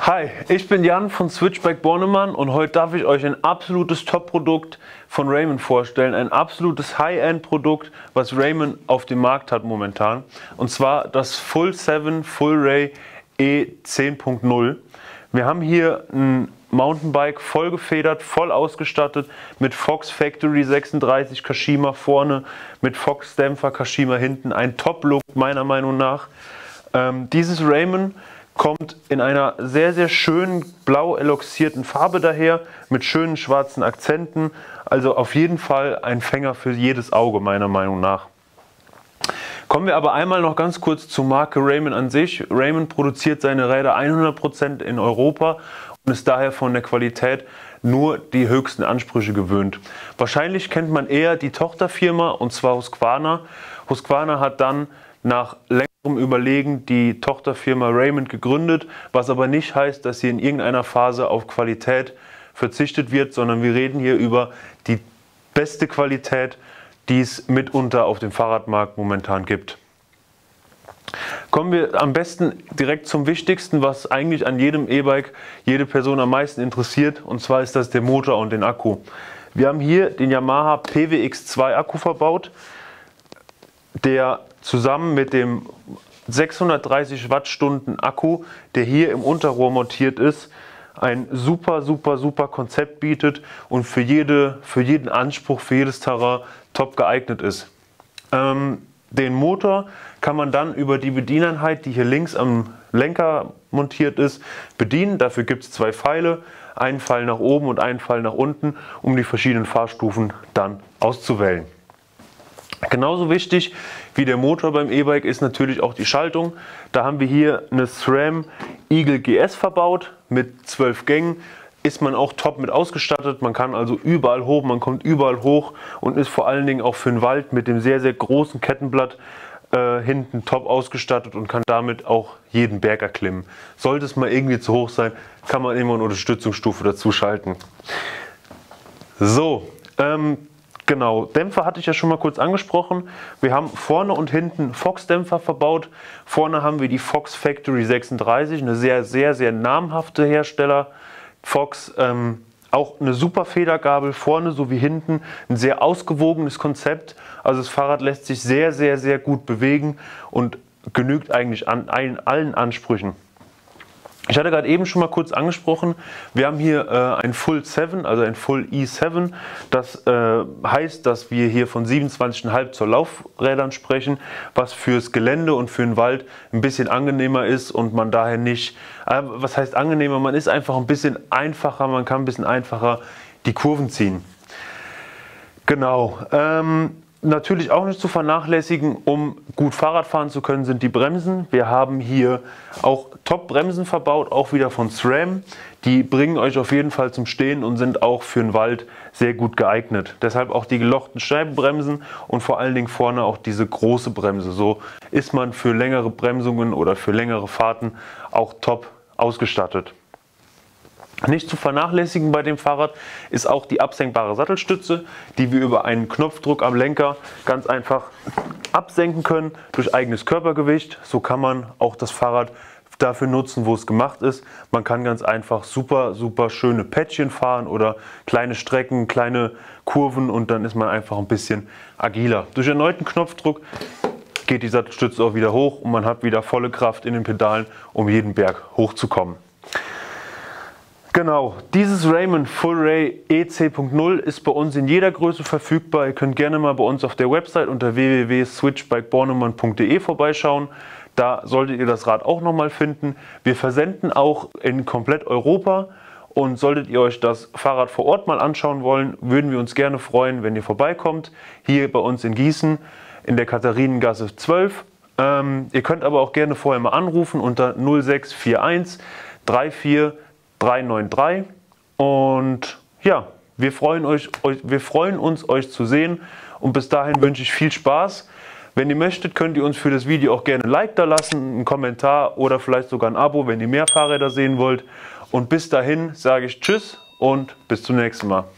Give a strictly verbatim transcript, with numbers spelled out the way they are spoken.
Hi, ich bin Jan von Switchbike Bornemann und heute darf ich euch ein absolutes Top-Produkt von Raymond vorstellen. Ein absolutes High-End-Produkt, was Raymond auf dem Markt hat momentan. Und zwar das Full sieben Full Ray E zehn Punkt null. Wir haben hier ein Mountainbike voll gefedert, voll ausgestattet mit Fox Factory sechsunddreißig Kashima vorne, mit Fox Dämpfer Kashima hinten. Ein Top-Look meiner Meinung nach. Ähm, dieses Raymond kommt in einer sehr, sehr schönen blau eloxierten Farbe daher, mit schönen schwarzen Akzenten. Also auf jeden Fall ein Fänger für jedes Auge, meiner Meinung nach. Kommen wir aber einmal noch ganz kurz zur Marke Raymond an sich. Raymond produziert seine Räder hundert Prozent in Europa und ist daher von der Qualität nur die höchsten Ansprüche gewöhnt. Wahrscheinlich kennt man eher die Tochterfirma, und zwar Husqvarna. Husqvarna hat dann nach längerem Überlegen die Tochterfirma Raymond gegründet, was aber nicht heißt, dass hier in irgendeiner Phase auf Qualität verzichtet wird, sondern wir reden hier über die beste Qualität, die es mitunter auf dem Fahrradmarkt momentan gibt. Kommen wir am besten direkt zum Wichtigsten, was eigentlich an jedem E-Bike jede Person am meisten interessiert, und zwar ist das der Motor und den Akku. Wir haben hier den Yamaha P W X zwei Akku verbaut, der zusammen mit dem sechshundertdreißig Wattstunden Akku, der hier im Unterrohr montiert ist, ein super, super, super Konzept bietet und für, jede, für jeden Anspruch, für jedes Terrain top geeignet ist. Ähm, den Motor kann man dann über die Bedieneinheit, die hier links am Lenker montiert ist, bedienen. Dafür gibt es zwei Pfeile, einen Pfeil nach oben und einen Pfeil nach unten, um die verschiedenen Fahrstufen dann auszuwählen. Genauso wichtig wie der Motor beim E-Bike ist natürlich auch die Schaltung. Da haben wir hier eine SRAM Eagle G S verbaut mit zwölf Gängen. Ist man auch top mit ausgestattet. Man kann also überall hoch, man kommt überall hoch und ist vor allen Dingen auch für den Wald mit dem sehr, sehr großen Kettenblatt äh, hinten top ausgestattet und kann damit auch jeden Berg erklimmen. Sollte es mal irgendwie zu hoch sein, kann man immer eine Unterstützungsstufe dazu schalten. So, ähm, Genau, Dämpfer hatte ich ja schon mal kurz angesprochen. Wir haben vorne und hinten Fox-Dämpfer verbaut. Vorne haben wir die Fox Factory sechsunddreißig, eine sehr, sehr, sehr namhafte Hersteller. Fox, ähm, auch eine super Federgabel vorne sowie hinten. Ein sehr ausgewogenes Konzept. Also das Fahrrad lässt sich sehr, sehr, sehr gut bewegen und genügt eigentlich an allen, allen Ansprüchen. Ich hatte gerade eben schon mal kurz angesprochen, wir haben hier äh, ein Full sieben, also ein Full E sieben. Das äh, heißt, dass wir hier von siebenundzwanzig Komma fünf Zoll Laufrädern sprechen, was fürs Gelände und für den Wald ein bisschen angenehmer ist und man daher nicht, äh, was heißt angenehmer, man ist einfach ein bisschen einfacher, man kann ein bisschen einfacher die Kurven ziehen. Genau. Ähm, Natürlich auch nicht zu vernachlässigen, um gut Fahrrad fahren zu können, sind die Bremsen. Wir haben hier auch Top-Bremsen verbaut, auch wieder von SRAM. Die bringen euch auf jeden Fall zum Stehen und sind auch für den Wald sehr gut geeignet. Deshalb auch die gelochten Scheibenbremsen und vor allen Dingen vorne auch diese große Bremse. So ist man für längere Bremsungen oder für längere Fahrten auch top ausgestattet. Nicht zu vernachlässigen bei dem Fahrrad ist auch die absenkbare Sattelstütze, die wir über einen Knopfdruck am Lenker ganz einfach absenken können durch eigenes Körpergewicht. So kann man auch das Fahrrad dafür nutzen, wo es gemacht ist. Man kann ganz einfach super, super schöne Päckchen fahren oder kleine Strecken, kleine Kurven und dann ist man einfach ein bisschen agiler. Durch erneuten Knopfdruck geht die Sattelstütze auch wieder hoch und man hat wieder volle Kraft in den Pedalen, um jeden Berg hochzukommen. Genau, dieses Raymond Full Ray E zehn Punkt null ist bei uns in jeder Größe verfügbar. Ihr könnt gerne mal bei uns auf der Website unter w w w punkt switchbike bornemann punkt de vorbeischauen. Da solltet ihr das Rad auch nochmal finden. Wir versenden auch in komplett Europa und solltet ihr euch das Fahrrad vor Ort mal anschauen wollen, würden wir uns gerne freuen, wenn ihr vorbeikommt. Hier bei uns in Gießen in der Katharinengasse zwölf. Ähm, ihr könnt aber auch gerne vorher mal anrufen unter null sechs vier eins drei vier drei neun drei und ja, wir freuen, euch, wir freuen uns, euch zu sehen und bis dahin wünsche ich viel Spaß. Wenn ihr möchtet, könnt ihr uns für das Video auch gerne ein Like da lassen, einen Kommentar oder vielleicht sogar ein Abo, wenn ihr mehr Fahrräder sehen wollt. Und bis dahin sage ich Tschüss und bis zum nächsten Mal.